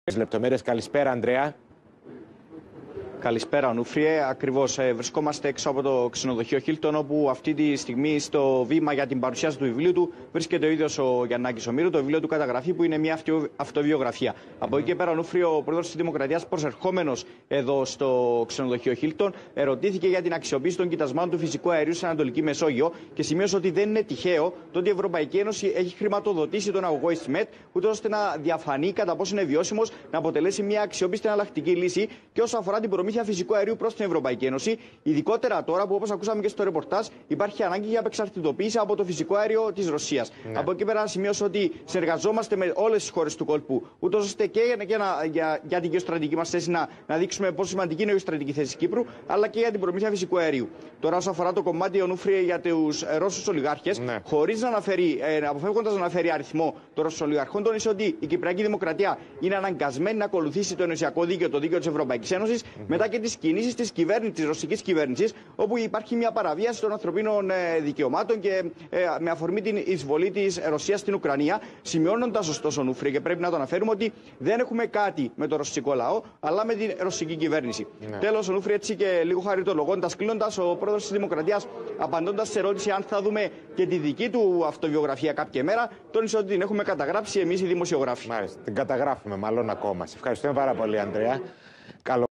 Λεπτομέρειες. Καλησπέρα, Ανδρέα. Καλησπέρα, Ονούφριε. Ακριβώς βρισκόμαστε έξω από το ξενοδοχείο Χίλτον, όπου αυτή τη στιγμή στο βήμα για την παρουσίαση του βιβλίου του βρίσκεται ο ίδιος ο Γιαννάκης Ομήρου, το βιβλίο του Καταγραφή, που είναι μια αυτοβιογραφία. Από εκεί και πέρα, Ονούφριε, ο πρόεδρος της Δημοκρατίας, προσερχόμενος εδώ στο ξενοδοχείο Χίλτον, ερωτήθηκε για την αξιοποίηση των κοιτασμάτων του φυσικού αερίου στην Ανατολική Μεσόγειο και σημείωσε ότι δεν είναι τυχαίο το ότι η Ευρωπαϊκή Ένωση έχει χρηματοδοτήσει τον αγωγό EastMed, ούτως ώστε να διαφανεί κατά πόσο είναι βιώσιμος, να αποτελέσει μια αξιόπιστη εναλλακτική λύση και όσο αφορά την προμήθεια φυσικού αερίου προς την Ευρωπαϊκή Ένωση, ειδικότερα τώρα που, όπως ακούσαμε και στο ρεπορτάζ, υπάρχει ανάγκη για απεξαρτητοποίηση από το φυσικό αέριο της Ρωσίας. Ναι. Από εκεί πέρα, σημειώσω ότι συνεργαζόμαστε με όλες τις χώρες του κόλπου, ούτως ώστε και για την γεωστρατηγική μας θέση να δείξουμε πόσο σημαντική είναι η γεωστρατηγική θέση της Κύπρου, αλλά και για την προμήθεια φυσικού αερίου. Τώρα, όσον αφορά το κομμάτι, Ονούφριε, για τους Ρώσους ολιγάρχες, ναι, χωρίς να αναφέρει, αποφεύγοντας να αναφέρει αριθμό των Ρώσων ολιγαρχών, τόνισε ότι η Κυπριακή Δημοκρατία είναι αναγκασμένη να ακολουθήσει το ενωσιακό δίκαιο, το δίκαιο της Ευρωπαϊκής Ένωσης, μετά και τις κινήσεις της ρωσικής κυβέρνησης, όπου υπάρχει μια παραβίαση των ανθρωπίνων δικαιωμάτων και με αφορμή την εισβολή της Ρωσίας στην Ουκρανία, σημειώνοντας ωστόσο, Ονούφριε, και πρέπει να το αναφέρουμε, ότι δεν έχουμε κάτι με το ρωσικό λαό, αλλά με την ρωσική κυβέρνηση. Ναι. Τέλος, Ονούφριε, έτσι και λίγο χαριτολογώντας, κλείνοντας, ο πρόεδρος της Δημοκρατίας, απαντώντας σε ερώτηση αν θα δούμε και τη δική του αυτοβιογραφία κάποια μέρα, τόνισε ότι την έχουμε καταγράψει εμείς οι δημοσιογράφοι. Μάλιστα, την καταγράφουμε μάλλον ακόμα. Σε ευχαριστούμε πάρα πολύ, Ανδρέα. Καλό